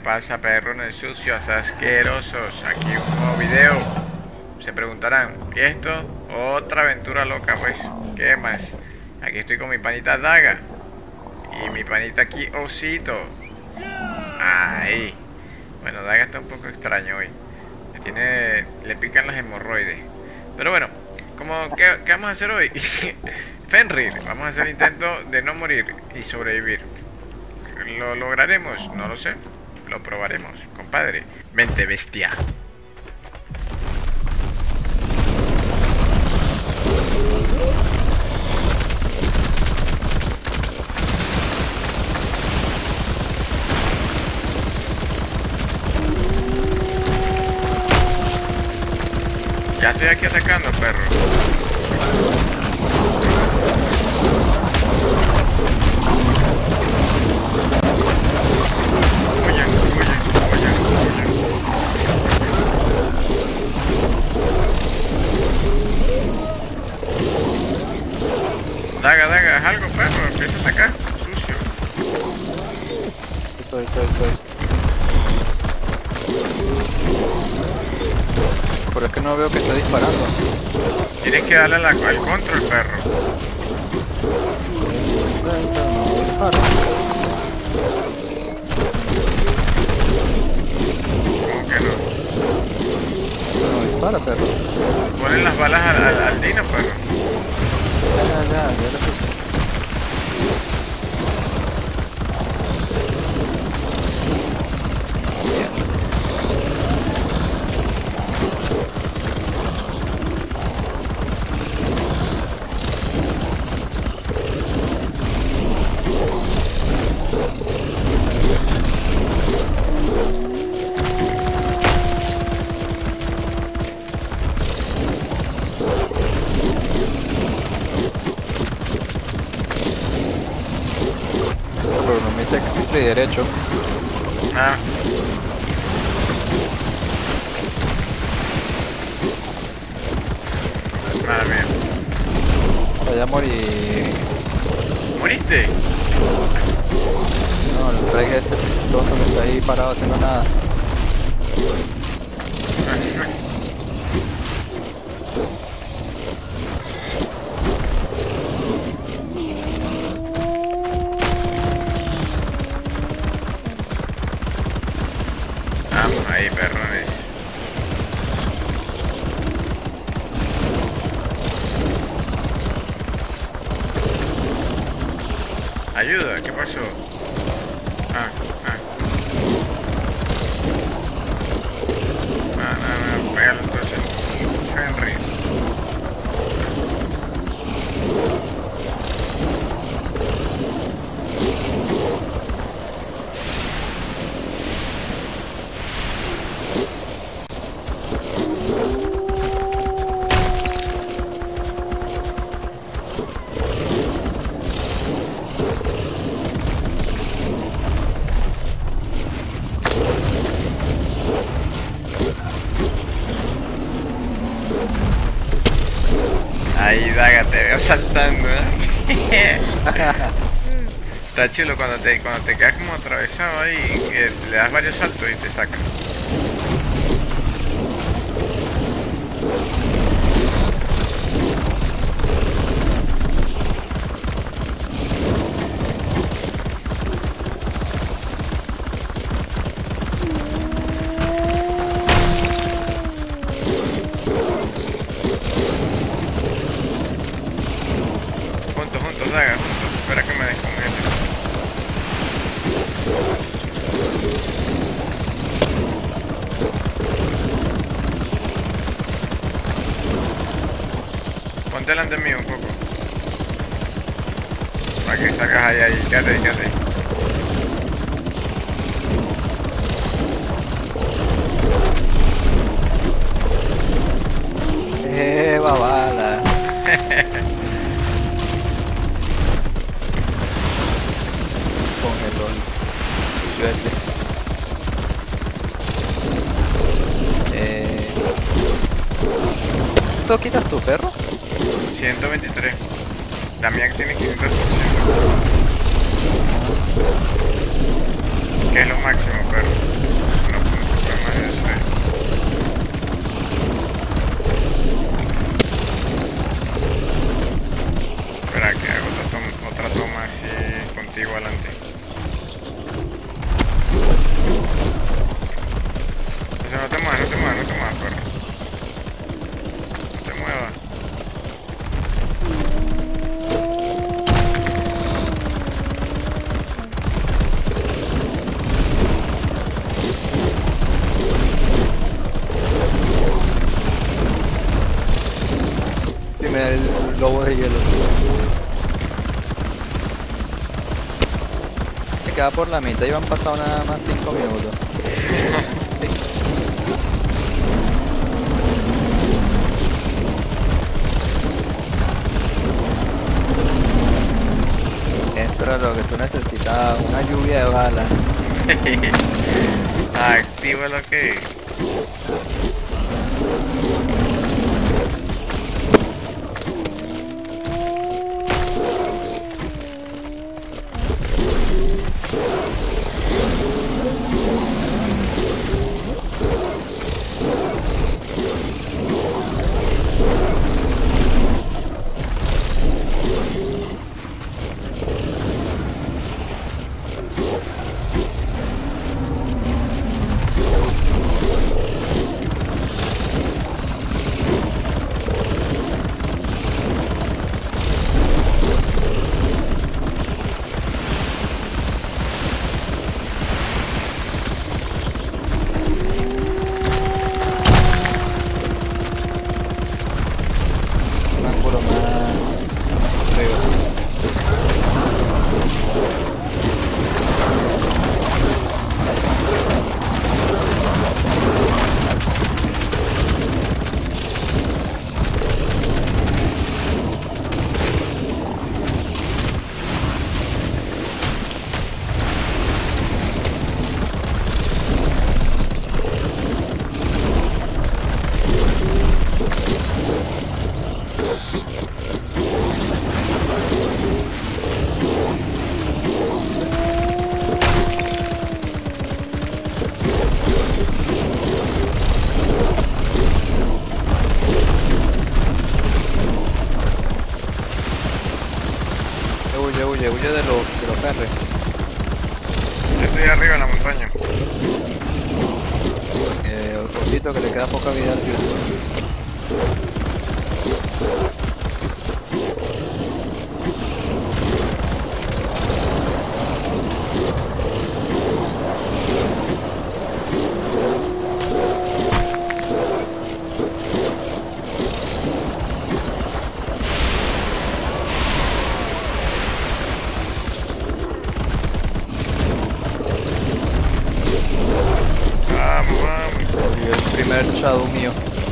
pasa, perrones sucios, asquerosos? Aquí un nuevo video. Se preguntarán, ¿y esto? Otra aventura loca, pues. ¿Qué más? Aquí estoy con mi panita Daga. Y mi panita aquí, Osito. Ahí. Bueno, Daga está un poco extraño hoy. Le pican las hemorroides. Pero bueno, ¿qué vamos a hacer hoy? Fenrir, vamos a hacer intento de no morir y sobrevivir. ¿Lo lograremos? No lo sé. Lo probaremos, compadre. Vente, bestia. Ya estoy aquí atacando, perro. Daga, haz algo, perro. Empieza a atacar. Sucio. Estoy. Pero es que no veo que está disparando. Tienes que darle al control, perro. No dispara. ¿Cómo que no? No dispara, perro. Ponen las balas al dino, perro. Ya lo puse. Pero no me dice clic de derecho. Ah. Madre mía. Ya morí. ¿Moriste? No, el rey este tonto que está ahí parado haciendo nada. Vamos ahí, perrones. Ayuda, ¿qué pasó? No, pégalo entonces. Fenrir. Ahí, Daga, te veo saltando, ¿eh? Está chulo cuando te quedas como atravesado ahí, que le das varios saltos y te sacan. Juntos, Daga, juntos. Espera que me descongele. Ponte delante mío un poco. Para que salgas ahí. Quédate ahí. Babala. Con el LOL. ¿Esto quitas tu perro? 123. La mía tiene 500%. ¿Qué es lo máximo, perro? 1.6 más de 6. Espera que hago otra toma así contigo adelante. Eso no te muevas, perro. No te muevas. Dime el lobo de hielo. Me queda por la mitad y han pasado nada más 5 minutos. Esto era lo que tú necesitabas, una lluvia de balas. Activa lo que es. Un ángulo más arriba. Huye de los perres. Yo estoy arriba en la montaña. Ojito que le queda poca vida al tío. Vamos. Y el primer shadow mío.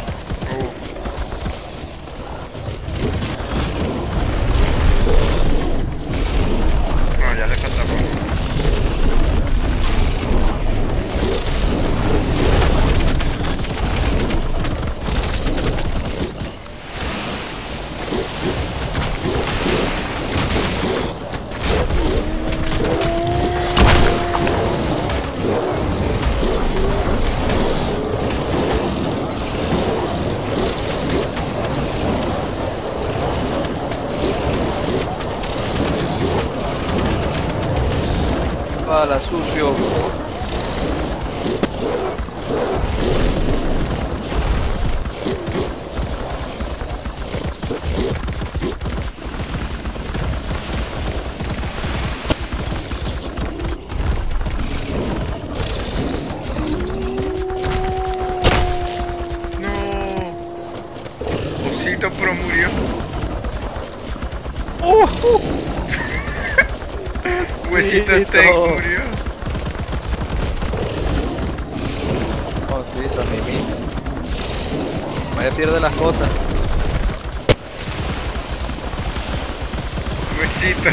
No, ya le falta poco. Bala, sucio. No. Osito, pero murió. Huesito Sí, steak todo. murió. Osito, Mimi. Vaya pierde las cosas. Huesito.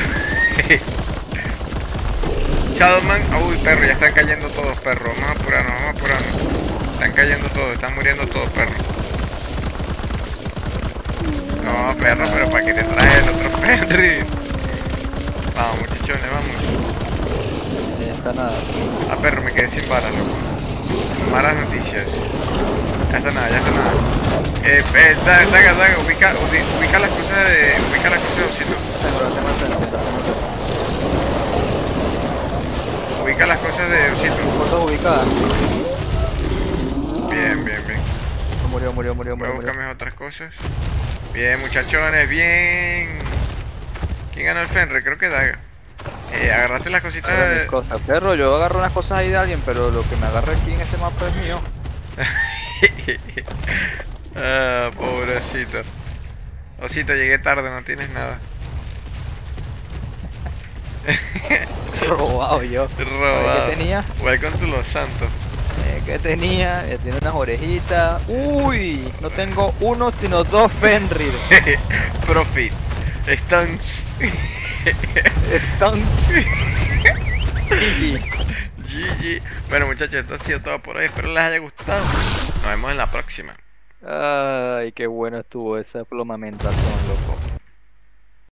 Shadowman. Uy, perro, ya están cayendo todos, perro. Vamos a apurarnos. Están cayendo todos, están muriendo todos, perro. No, perro, pero ¿para qué te traes el otro perro? Vamos, muchachones, vamos. está nada. Ah, perro, me quedé sin balas, loco. Malas noticias. Ya está nada, ya está nada. Daga, ubica las cosas de... Ubica las cosas de Osito. Lo tengo enfrente, lo tengo enfrente. Ubica las cosas de Osito. Cosas ubicadas. Bien. Murió. Voy a buscar mis otras cosas. Bien, muchachones, bien. ¿Quién ganó el Fenrir? Creo que Daga. Agarraste las cositas Agarra de... mis cosas. Perro, yo agarro unas cosas ahí de alguien, pero lo que me agarra aquí en este mapa es mío. Ah, pobrecito. Osito, llegué tarde, no tienes nada. Robado yo. Robado. ¿Qué tenía? Welcome to Los Santos. ¿Qué tenía? Tiene unas orejitas. Uy, no tengo uno sino dos Fenrir. Profit. Stunts. Están. GG. GG. Bueno, muchachos, esto ha sido todo por hoy. Espero les haya gustado. Nos vemos en la próxima. Ay, qué bueno estuvo esa plomamentación, loco.